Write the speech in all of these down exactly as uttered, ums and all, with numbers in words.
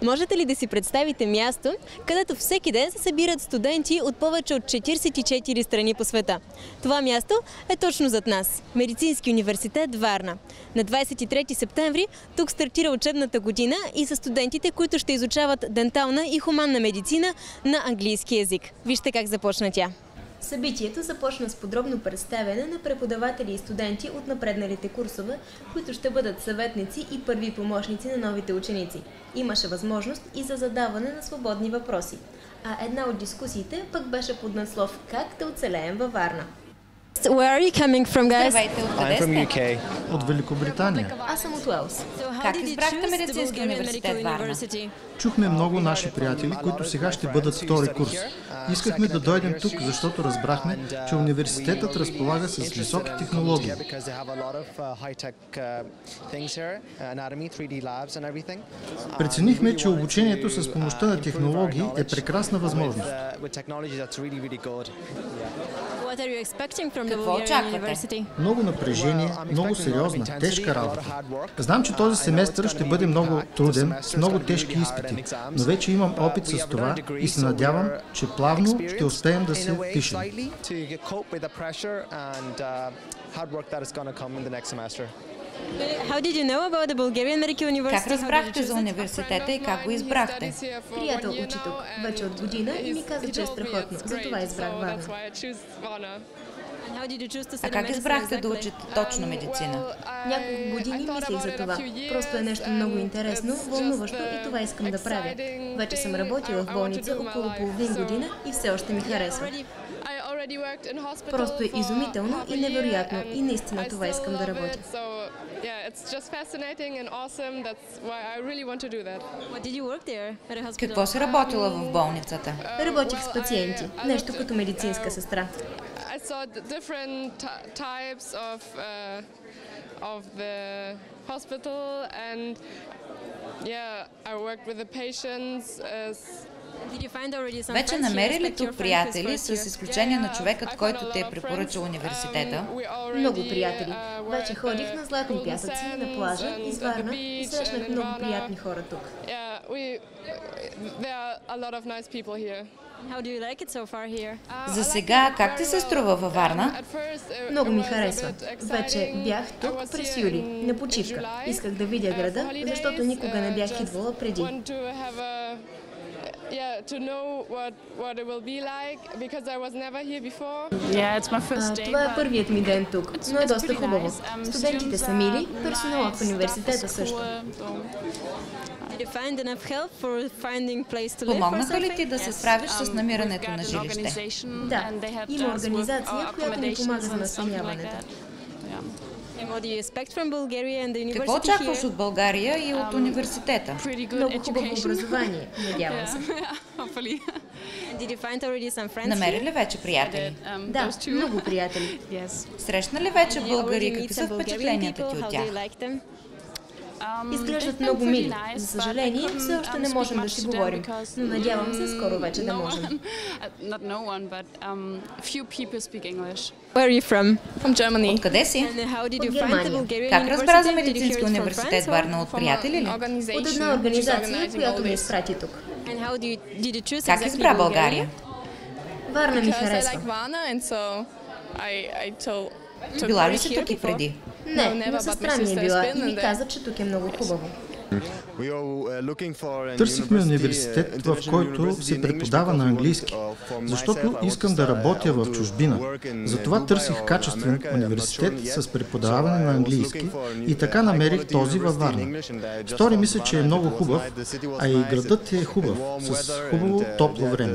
Можете ли да си представите място, където всеки ден се събират студенти от повече от четиридесет и четири страни по света? Това място е точно зад нас – Медицински университет Варна. На двадесет и трети септември тук стартира учебната година и са студентите, които ще изучават дентална и хуманна медицина на английски език. Вижте как започна тя. Събитието започна с подробно представяне на преподаватели и студенти от напредналите курсове, които ще бъдат съветници и първи помощници на новите ученици. Имаше възможност и за задаване на свободни въпроси. А една от дискусиите пък беше под надслов «Как да оцелеем във Варна». Where are you coming from, guys? Здравейте, откъде сте? I'm from U K. От Великобритания. Аз съм от Уелс. Как избрахте Медицински университет Варна? Чухме много наши приятели, които сега ще бъдат втори курс. Искахме да дойдем тук, защото разбрахме, че университетът разполага с високи технологии. Преценихме, че обучението с помощта на технологии е прекрасна възможност. Какво очаквате? Много напрежение, много сериозна, тежка работа. Знам, че този семестър ще бъде много труден, с много тежки изпити, но вече имам опит с това и се надявам, че плавно ще успеем да се впишем. Как разбрахте за университета и как го избрахте? Приятел учи тук вече от година и ми каза, че е страхотно. Затова избрах Варна. А как избрахте да учите точно медицина? Няколко години мислих за това. Просто е нещо много интересно, вълнуващо и това искам да правя. Вече съм работила в болница около половин година и все още ми харесва. Просто е изумително и невероятно и наистина това искам да работя. Какво си работила в болницата? Работих с пациенти, нещо като медицинска сестра. I saw different types of uh, of the hospital, and yeah, I worked with the patients. As Вече намери ли тук приятели, с изключение на човекът, който те е препоръчал университета? Много приятели. Вече ходих на златни пясъци, на плажа, из Варна и срещнах много приятни хора тук. За сега, как ти се струва във Варна? Много ми харесва. Вече бях тук през юли, на почивка. Исках да видя града, защото никога не бях идвала преди. Това е първият ми ден тук, но е доста хубаво. Студентите са мили, персоналът в университета също. Помогнаха ли ти да се справиш с намирането на жилище? Да, има организация, която ми помага за настаняването. Какво очакваш от България и от университета? Много хубаво образование, надявам се. Намери ли вече приятели? Да, много приятели. Срещна ли вече българи? Какви са впечатленията ти от тях? Изглеждат много мили. За съжаление, все още не можем да си говорим, но надявам се скоро вече да можем. Откъде си? От Германия. Как разбра за Медицински университет Варна? От приятели ли? От една организация, която ме изпрати тук. Как избра България? Варна ми харесва. Била ли си тук и преди? Не, но сестра ми е била и ми каза, че тук е много хубаво. Търсихме университет, в който се преподава на английски, защото искам да работя в чужбина. Затова търсих качествен университет с преподаване на английски и така намерих този във Варна. Стори ми се, че е много хубав, а и градът е хубав, с хубаво топло време.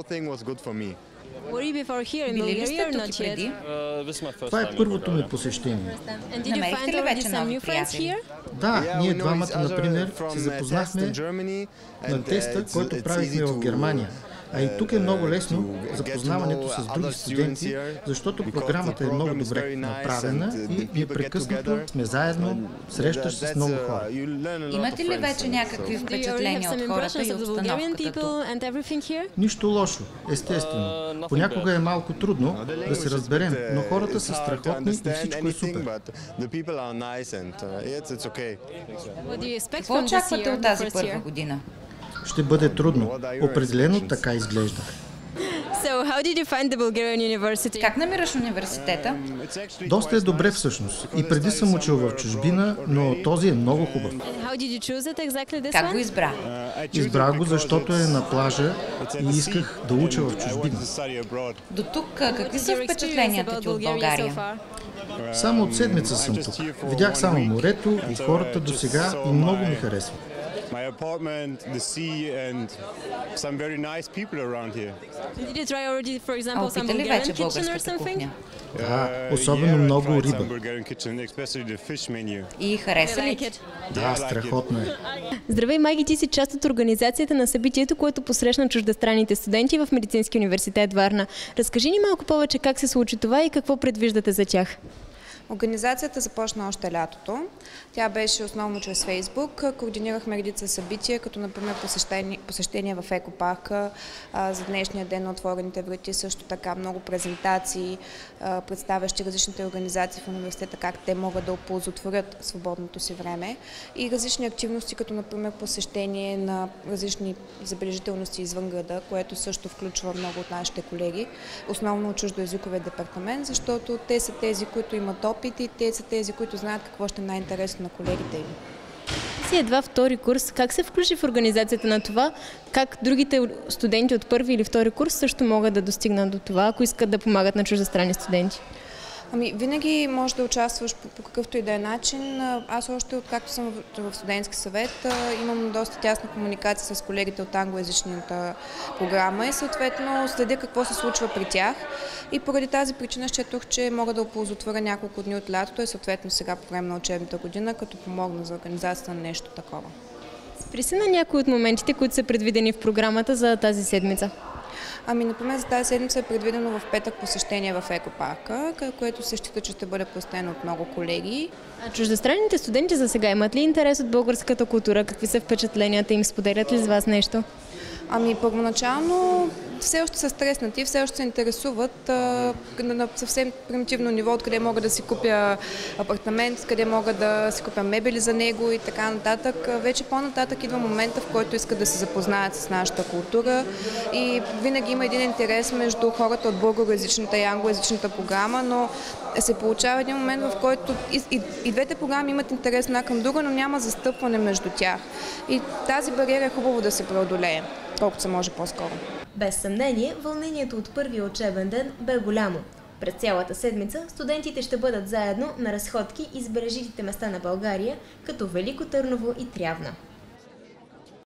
Били ли сте тук и преди? Това е първото ми посещение. Намерихте ли вече нови приятели? Да, ние двамата, например, се запознахме на теста, който правихме в Германия. А и тук е много лесно запознаването с други студенти, защото програмата е много добре направена и непрекъснато сме заедно, срещаш се с много хора. Имате ли вече някакви впечатления от хората и обстановката тук? Нищо лошо, естествено. Понякога е малко трудно да се разберем, но хората са страхотни и всичко е супер. Какво очаквате от тази първа година? ще бъде трудно. Определено така изглежда. So, how did you find the Bulgarian university? Как намираш университета? Доста е добре всъщност. И преди съм учил в чужбина, но този е много хубав. How did you choose it exactly this Как го one? избра? Избрах го, защото е на плажа и исках да уча в чужбина. До тук какви са впечатленията ти от България? Само от седмица съм тук. Видях само морето и хората до сега и много ми харесват. My apartment, the sea, and some very nice people around here. Did you try already, for А example, some опита ли Bulgarian вече kitchen or българската something? кухня? Да, Uh, особено yeah, I много tried риба. some Bulgarian kitchen, especially the fish menu. И хареса ли Like ти? it? Да, страхотно е. Здравей, Майги, ти си част от организацията на събитието, което посрещна чуждестранните студенти в Медицинския университет Варна. Разкажи ни малко повече как се случи това и какво предвиждате за тях. Организацията започна още лятото. Тя беше основно чрез Фейсбук. Координирахме редица събития, като например посещение, посещение в екопарка а, за днешния ден на отворените врати, също така много презентации, а, представящи различните организации в университета, как те могат да оползотворят свободното си време и различни активности, като например посещение на различни забележителности извън града, което също включва много от нашите колеги, основно от чуждоезиковия департамент, защото те са тези, които имат опит и те са тези, които знаят какво ще е най-интересно на колегите им. Ти си едва втори курс. Как се включи в организацията на това? Как другите студенти от първи или втори курс също могат да достигнат до това, ако искат да помагат на чуждестранни студенти? Ами, винаги можеш да участваш по, по какъвто и да е начин. Аз още откакто съм в, в студентски съвет, имам доста тясна комуникация с колегите от англоязичната програма и съответно следя какво се случва при тях. И поради тази причина счетох, че мога да оползотворя няколко дни от лятото и съответно сега по време на учебната година, като помогна за организацията на нещо такова. Спри се на някои от моментите, които са предвидени в програмата за тази седмица. Ами, например, за тази седмица е предвидено в петък посещение в екопарка, което се счита, че ще бъде посетено от много колеги. А чуждестранните студенти за сега имат ли интерес от българската култура? Какви са впечатленията им? Споделят ли с вас нещо? Ами, първоначално все още са стреснати, все още се интересуват а, на съвсем примитивно ниво, откъде мога да си купя апартамент, къде мога да си купя мебели за него и така нататък. Вече по-нататък идва момента, в който искат да се запознаят с нашата култура и винаги има един интерес между хората от българоязичната и англоязичната програма, но се получава един момент, в който и, и, и двете програми имат интерес една към друга, но няма застъпване между тях. И тази бариера е хубаво да се преодолее, колкото се може по-скоро. Без съмнение, вълнението от първия учебен ден бе голямо. През цялата седмица студентите ще бъдат заедно на разходки из бележитите места на България, като Велико Търново и Трявна.